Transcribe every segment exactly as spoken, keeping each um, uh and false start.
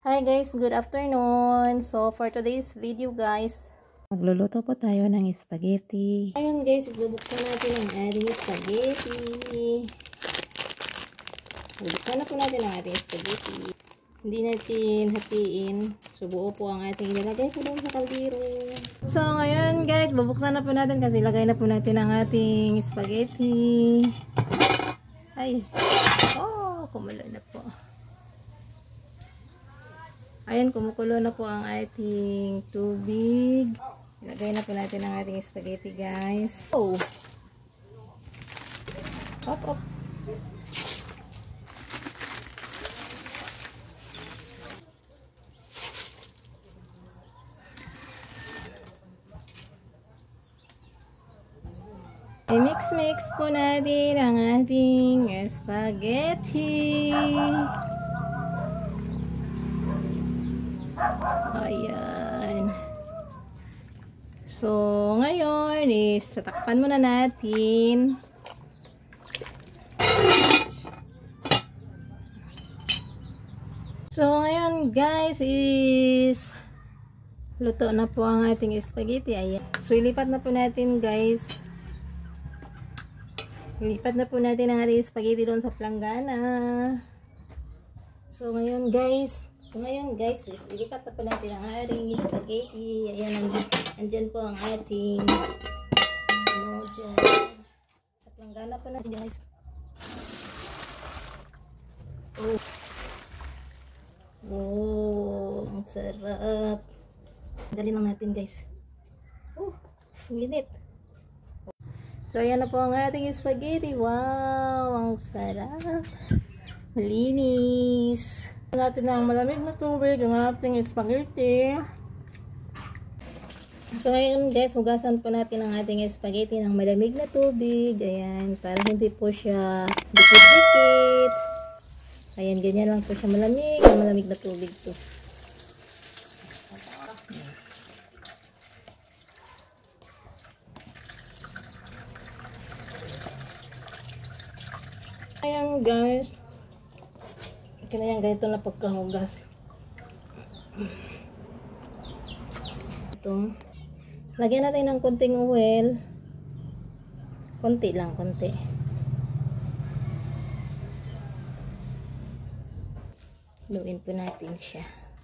Hi guys, good afternoon. So for today's video guys, magluluto po tayo ng spaghetti. Ayun guys, bubuksan natin ang ating spaghetti. Bubuksan na po natin ang ating spaghetti. Hindi natin hatiin. So buo po ang ating ilalagay po doon sa kaldero. So ngayon guys, bubuksan na po natin kasi ilagay na po natin ang ating spaghetti. Ay, oh, kumulo na po. Ayan, kumukulo na po ang ating tubig. Ilagay na po natin ang ating spaghetti, guys. Oh! Up, up. I-mix-mix po natin ang ating spaghetti. Ayan. So, ngayon is tatakpan muna natin. So, ngayon guys is luto na po ang ating spaghetti. Ayan. So, ilipat na po natin guys. Ilipat na po natin ang ating spaghetti doon sa planggana. So, ngayon guys So, ngayon guys, ilipat na po natin ang ating spaghetti. Ayan, andyan po ang ating ano dyan. Sa planggana po natin guys. Oh. Oh, ang sarap. Dali lang natin guys. Oh, minit. So, ayan na po ang ating spaghetti. Wow, ang sarap. Malinis. Natin ng malamig na tubig ang ating spaghetti. So ngayon guys, hugasan po natin ang ating spaghetti ng malamig na tubig. Ayan, para hindi po siya dikit-dikit. Ayan, ganyan lang po siya malamig. Malamig na tubig to. Ayan guys. Okay na yan, ganito na pagkahugas. Ito. Lagyan natin ng konting oil. Konti lang, konti. Luin po natin siya.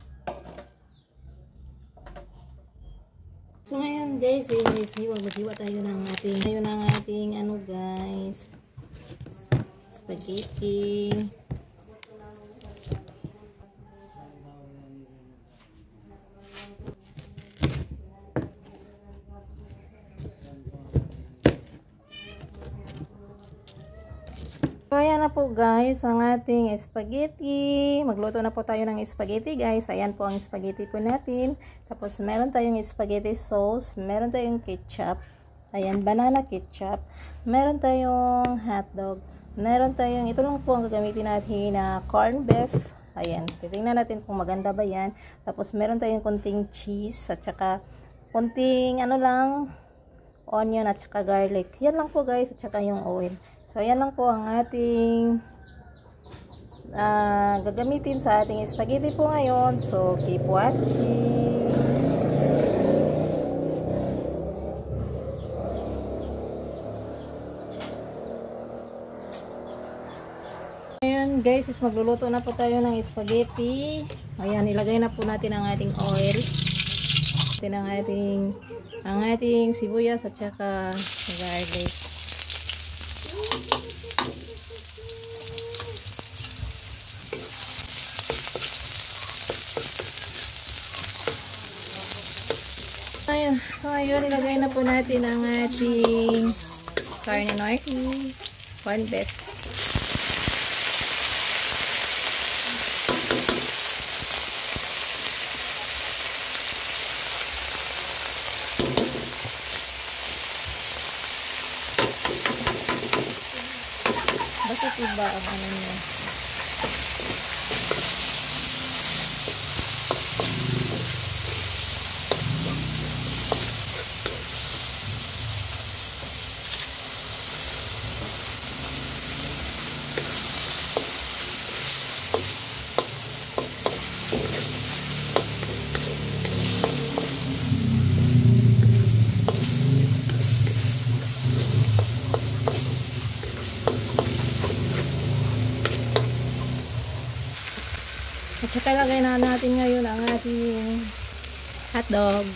So ngayon guys, is hiwa-hiwa tayo ng ating, tayo ng ating ano guys, spaghetti. So, ayan na po guys, ang ating spaghetti. Magluto na po tayo ng spaghetti guys. Ayan po ang spaghetti po natin. Tapos, meron tayong spaghetti sauce. Meron tayong ketchup. Ayan, banana ketchup. Meron tayong hotdog. Meron tayong, ito lang po ang gagamitin natin na corn beef. Ayan, titingnan natin kung maganda ba yan. Tapos, meron tayong konting cheese. At saka, konting ano lang, onion at saka garlic. Yan lang po guys. At saka yung oil. So, ayan lang po ang ating uh, gagamitin sa ating spaghetti po ngayon. So, keep watching. Ayan guys, is magluluto na po tayo ng spaghetti. Ayan, ilagay na po natin ang ating oil. Natin ang ating, ang ating sibuyas at saka garlic. Ayan, so ayun, ilagay na po natin ang ating carne norte, corn beef. Bakit iba ang ano niya? Ikalagay na natin ngayon ang ating hotdog.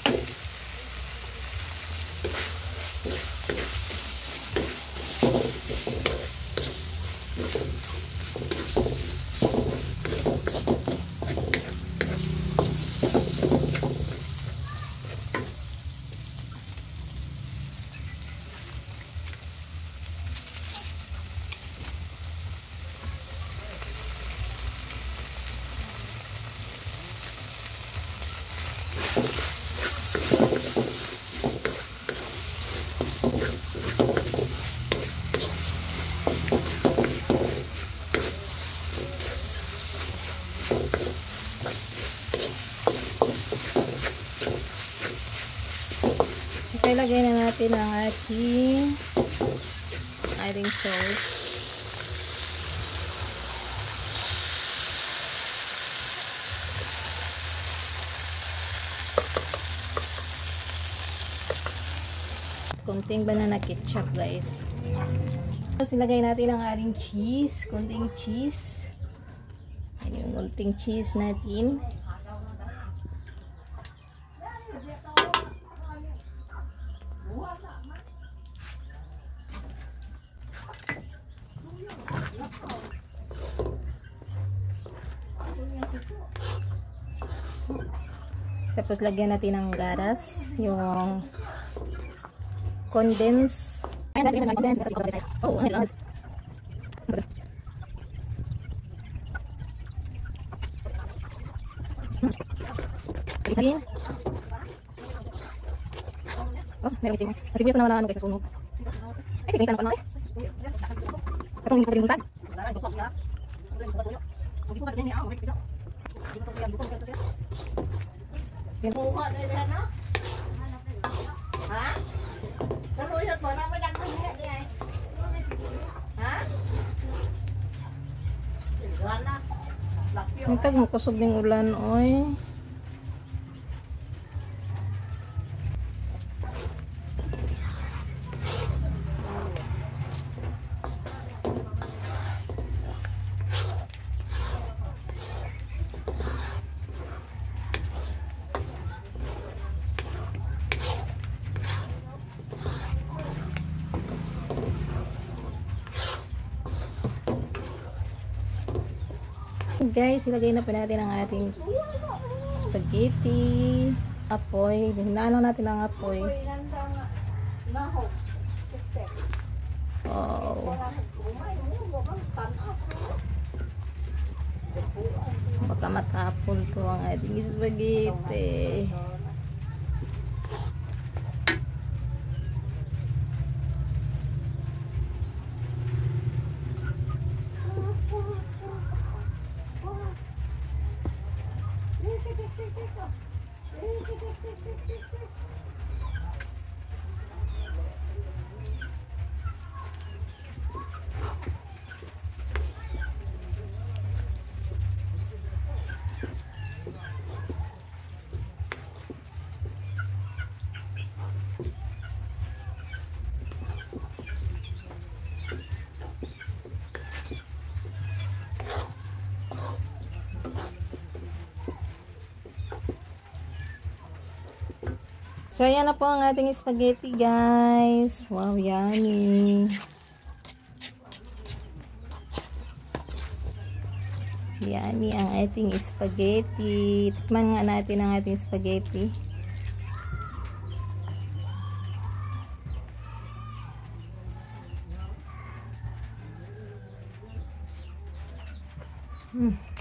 Ilagay na natin ang ating ating sauce. Konting banana ketchup, guys. Tapos ilagay natin ang ating cheese, konting cheese. Ayun, konting cheese natin. Tapos lagyan natin ng garas, yung condense. Ay, lagyan natin ng condense. Oh, ay, ay. Sige. Oh, meron itim. Kasi biya na wala ano guys, sunog. Ay, sige, tanong ko na eh. Katong hindi ko rin buntag. Buka na rin na? Ha? Kaluyot mo na, may dagdag niya di ay. Ha? Wala. Nagtag mo kusog ng ulan, oy. Guys, ilagay na pa natin ang ating spaghetti. Apoy. Hinaano natin ang apoy. Oh. Baka matapon to ang ating spaghetti. So, ayan na po ang ating spaghetti, guys. Wow, yummy. Yummy ang ating spaghetti. Tikman nga natin ang ating spaghetti. Hmm.